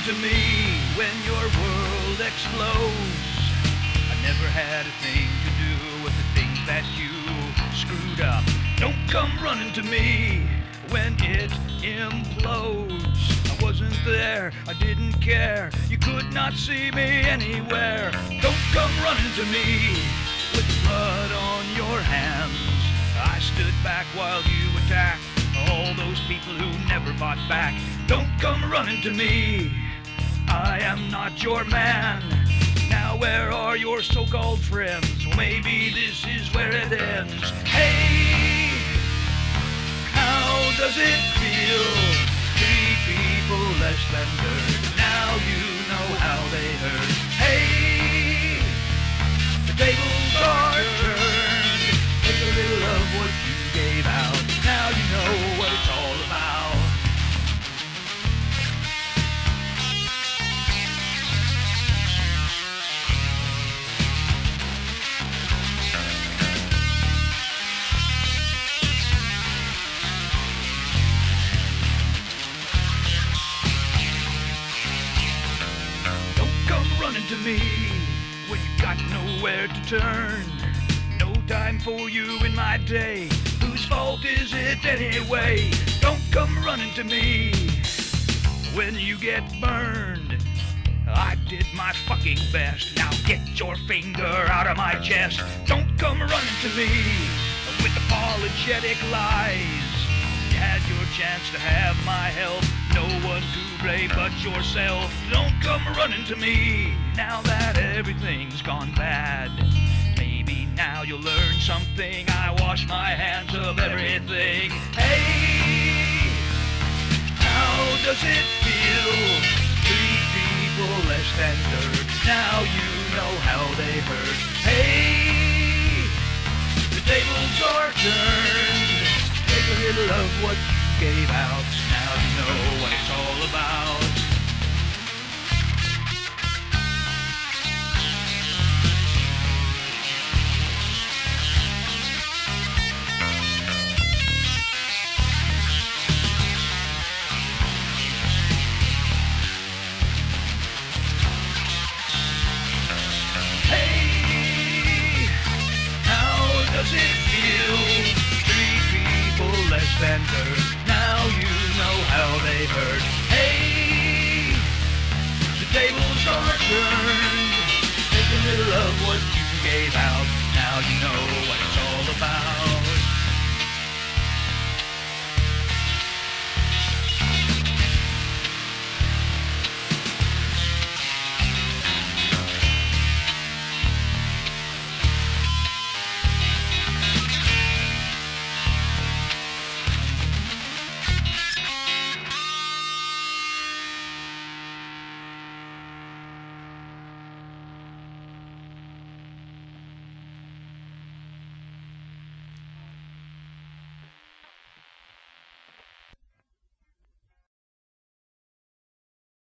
to me when your world explodes. I never had a thing to do with the things that you screwed up. Don't come running to me when it implodes. I wasn't there, I didn't care. You could not see me anywhere. Don't come running to me with blood on your hands. I stood back while you attacked all those people who never fought back. Don't come running to me, I am not your man. Now where are your so-called friends? Well, maybe this is where it ends. Hey, how does it feel? Treat people less than dirt. Now you know how they hurt. Hey, the tables are turned. Take a little of what you gave out. Now you know what it's all about. Running to me when you got nowhere to turn. No time for you in my day. Whose fault is it anyway? Don't come running to me when you get burned. I did my fucking best. Now get your finger out of my chest. Don't come running to me with apologetic lies. You had your chance to have my help. No one to blame but yourself. Don't come running to me now that everything's gone bad. Maybe now you'll learn something. I wash my hands of everything. Hey, how does it feel? Treat people less than dirt. Now you know how they hurt. Hey, the tables are turned. Take a little of what you gave out. Now you know what it's all about. Hey, how does it feel? Treat people less than dirt. Now you know how they hurt. Hey, the tables are turned. Take a little of what you gave out. Now you know what it's all about.